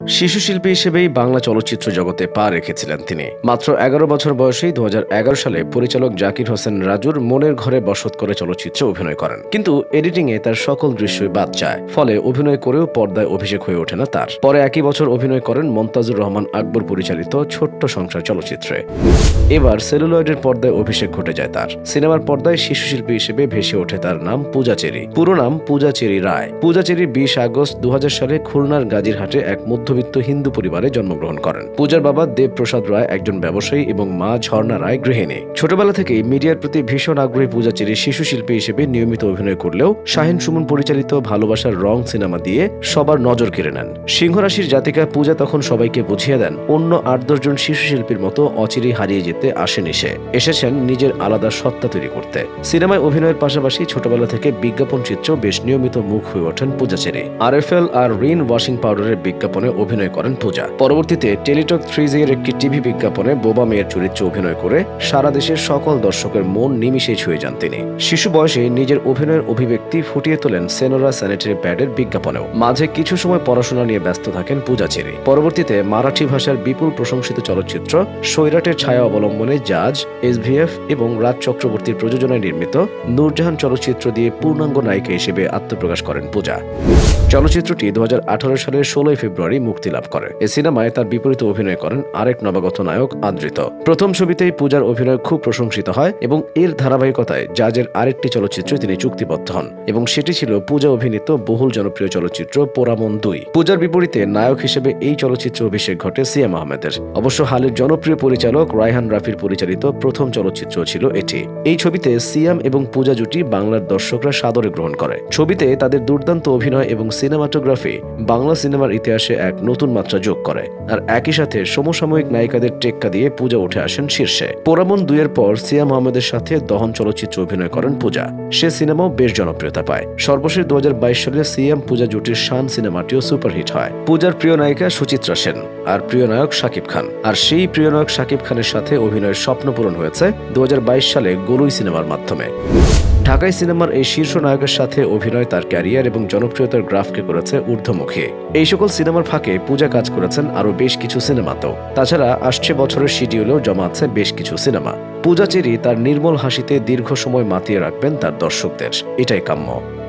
শিশু শিল্পী হিসেবেই বাংলা চলচ্চিত্র জগতে পা রেখেছিলেন তিনি। মাত্র ১১ বছর বয়সেই ২০১১ সালে পরিচালক জাকির হোসেন রাজুর মনের ঘরে বসত করে চলচ্চিত্রে অভিনয় করেন। কিন্তু এডিটিংয়ে তার সকল দৃশ্যই বাদ যায়, ফলে অভিনয় করেও পর্দায় অভিষেক হয়ে ওঠে না তার। পরে একই বছর অভিনয় করেন মন্তাজুর রহমান আকবর পরিচালিত ছোট্ট সংসার চলচ্চিত্রে। এবার সেলুলয়েডের পর্দায় অভিষেক ঘটে যায় তার। সিনেমার পর্দায় শিশু শিল্পী হিসেবে ভেসে ওঠে তার নাম পূজা চেরি। পুরো নাম পূজা চেরি রায়। পূজা চেরি ২০ আগস্ট ২০০০ সালে খুলনার গাজীরহাটে এক মধ্যবিত্ত হিন্দু পরিবারে জন্মগ্রহণ করেন। পূজার বাবা দেবপ্রসাদ রায় একজন ব্যবসায়ী এবং মা ঝর্ণা রায় গৃহিণী। ছোটবেলা থেকেই মিডিয়ার প্রতি ভীষণ আগ্রহী পূজা চেরি শিশু শিল্পী হিসেবে নিয়মিত অভিনয় করলেও শাহিন সুমন পরিচালিত ভালোবাসার রং সিনেমা দিয়ে সবার নজর কেড়ে নেন। সিংহরাশির জাতিকা পূজা তখন সবাইকে বুঝিয়ে দেন অন্য ৮-১০ জন শিশু শিল্পীর মতো অচিরেই হারিয়ে যেতে আসেনি সে। এসেছেন নিজের আলাদা সত্তা তৈরি করতে। সিনেমায় অভিনয়ের পাশাপাশি ছোটবেলা থেকে বিজ্ঞাপন চিত্রেও বেশ নিয়মিত মুখ হয়ে ওঠেন পূজা চেরি। RFL আর রিন ওয়াশিং পাউডারের বিজ্ঞাপনে অভিনয় করেন পূজা। পরবর্তীতে টেলিটক 3G এর একটি টিভি বিজ্ঞাপনে বোবা মেয়ের চরিত্রে অভিনয় করে সারা দেশের সকল দর্শকের মন নিমিষেই ছুঁয়ে যান তিনি। শিশু বয়সে নিজের অভিনয়ের অভিব্যক্তি ফুটিয়ে তোলেন সেনোরা স্যানিটারি প্যাডের বিজ্ঞাপনেও। মাঝে কিছু সময় পড়াশোনা নিয়ে ব্যস্ত থাকেন পূজা চেরি। পরবর্তীতে মারাঠি ভাষার বিপুল প্রশংসিত চলচ্চিত্র সৈরাটের ছায়া অবলম্বনে জাজ, SVF এবং রাজ চক্রবর্তীর প্রযোজনায় নির্মিত নূরজাহান চলচ্চিত্র দিয়ে পূর্ণাঙ্গ নায়িকা হিসেবে আত্মপ্রকাশ করেন পূজা। চলচ্চিত্রটি ২০১৮ সালের ১৬ ফেব্রুয়ারি মুক্তি লাভ করে। এ সিনেমায় তার বিপরীতে অভিনয় করেন আরেক নবাগত নায়ক আদৃত। প্রথম ছবিতেই পূজার অভিনয় খুব প্রশংসিত হয় এবং এর ধারাবাহিকতায় জাজের আরেকটি চলচ্চিত্রে তিনি চুক্তিবদ্ধ হন এবং সেটি ছিল পূজা অভিনীত বহুল জনপ্রিয় চলচ্চিত্র পোরামন ২। পূজার বিপরীতে নায়ক হিসেবে এই চলচ্চিত্র অভিষেক ঘটে সিয়াম আহমেদের। অবশ্য হালের জনপ্রিয় পরিচালক রায়হান রাফির পরিচালিত প্রথম চলচ্চিত্র ছিল এটি। এই ছবিতে সিয়াম এবং পূজা জুটি বাংলার দর্শকরা সাদরে গ্রহণ করে। ছবিতে তাদের দুর্দান্ত অভিনয় এবং সিনেমাটোগ্রাফি বাংলা সিনেমার ইতিহাসে এক নতুন মাত্রা যোগ করে। আর একই সাথে সমসাময়িক নায়িকাদের টেক্কা দিয়ে পূজা উঠে আসেন শীর্ষে। পোরামন ২ এর পর সিয়াম আহমেদের সাথে দহন চলচ্চিত্রে অভিনয় করেন পূজা। সে সিনেমাও বেশ জনপ্রিয়তা পায়। সর্বশেষ ২০২২ সালে সিয়াম পূজা জুটির শান সিনেমাটিও সুপারহিট হয়। পূজার প্রিয় নায়িকা সুচিত্রা সেন আর প্রিয় নায়ক শাকিব খান। আর সেই প্রিয় নায়ক শাকিব খানের সাথে অভিনয়ের স্বপ্ন পূরণ হয়েছে ২০২২ সালে গলুই সিনেমার মাধ্যমে। ঢাকাই সিনেমার এই শীর্ষ নায়কের সাথে অভিনয় তার ক্যারিয়ার এবং জনপ্রিয়তার গ্রাফকে করেছে ঊর্ধ্বমুখী। এই সকল সিনেমার ফাঁকে পূজা কাজ করেছেন আরও বেশ কিছু সিনেমাতেও। তাছাড়া আসছে বছরের শিডিউলেও জমা আছে বেশ কিছু সিনেমা। পূজা চেরি তার নির্মল হাসিতে দীর্ঘ সময় মাতিয়ে রাখবেন তার দর্শকদের, এটাই কাম্য।